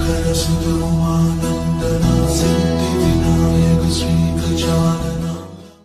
श्रीशङ्कर सुगमानन्दना सिद्धिविनायक श्रीगजानना।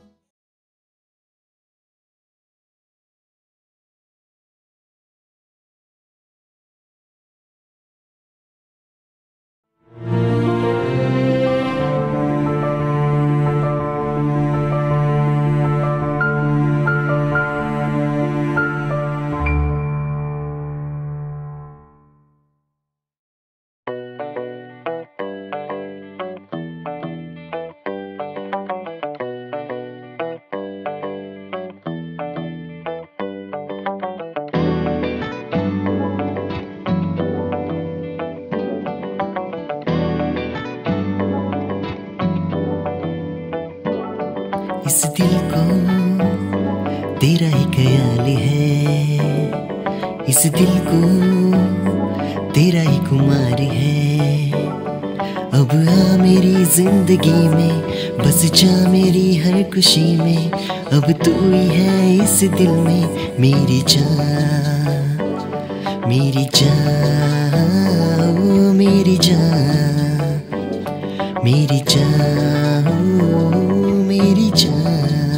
इस दिल को तेरा ही ख्याल है, इस दिल को तेरा ही खुमार है। अब आ मेरी जिंदगी में, बस जा मेरी हर खुशी में। अब तू ही है इस दिल में, मेरी जान, मेरी जान, ओ मेरी जान, मेरी जान, ओ मेरी जान।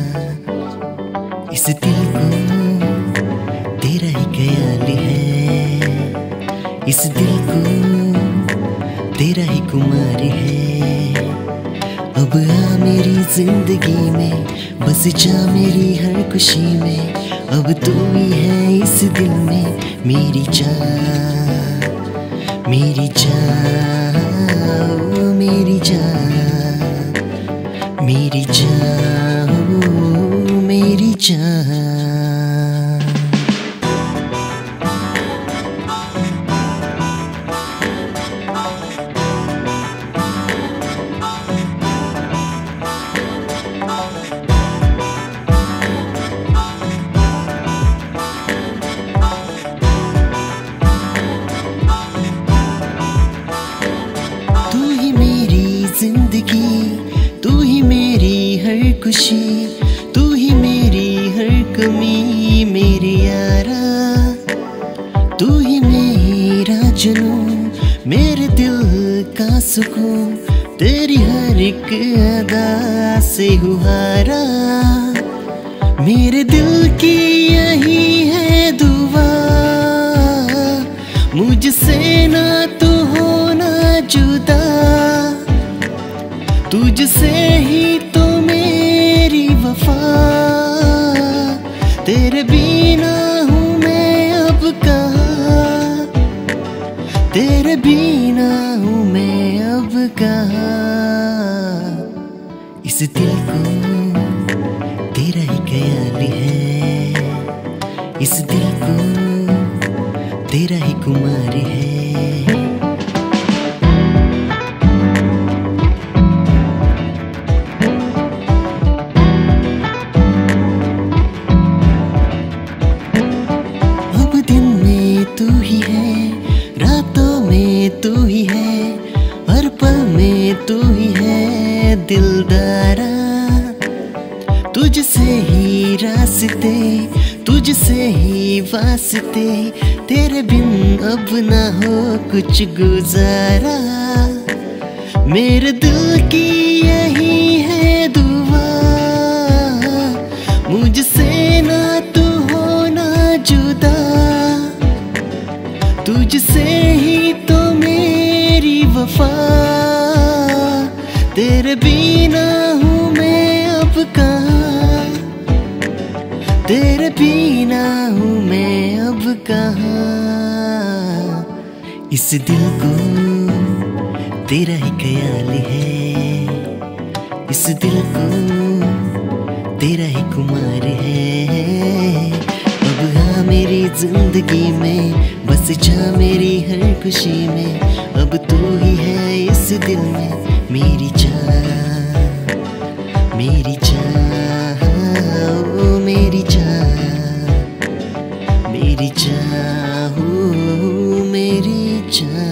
इस दिल को तेरा ही ख्याल है, इस दिल को तेरा ही खुमार है। अब आ मेरी जिंदगी में, बस जा मेरी हर खुशी में। अब तू ही है इस दिल में, मेरी जान, मेरी जान, ओ मेरी जान, मेरी जान, ओ मेरी जान। जिंदगी तू ही मेरी हर खुशी, तू ही मेरी हर कमी, मेरे यारा तू ही मेरा जुनून, मेरे दिल का सुकून। तेरी हर एक अदा से हुहारा, मेरे दिल की यही है दुआ। मुझसे ना तू होना जुदा, तुझसे ही तो मेरी वफा। तेरे बिना हूँ मैं अब कहाँ, तेरे बिना हूँ मैं अब कहाँ। इस दिल को तेरा ही ख्याल है, इस दिल को तेरा ही खुमार है। तू ही है, रातों में तू ही है, हर पल में तू ही है दिलदारा। तुझसे ही रास्ते, तुझसे ही वास्ते, तेरे बिन अब ना हो कुछ गुजारा। मेरे दिल की यही है दुआ, मुझसे ना तू होना जुदा। तुझसे ही तो मेरी वफा, तेरे बिना हूँ मैं अब कहाँ, तेरे बिना हूँ मैं अब कहाँ। इस दिल को तेरा ही ख्याल है, इस दिल को तेरा ही खुमार है। अब आ मेरी जिंदगी में, बस जा मेरी हर खुशी में। अब तू ही है इस दिल में, मेरी जान, मेरी जान, ओ मेरी जान, मेरी जान, ओ मेरी जान।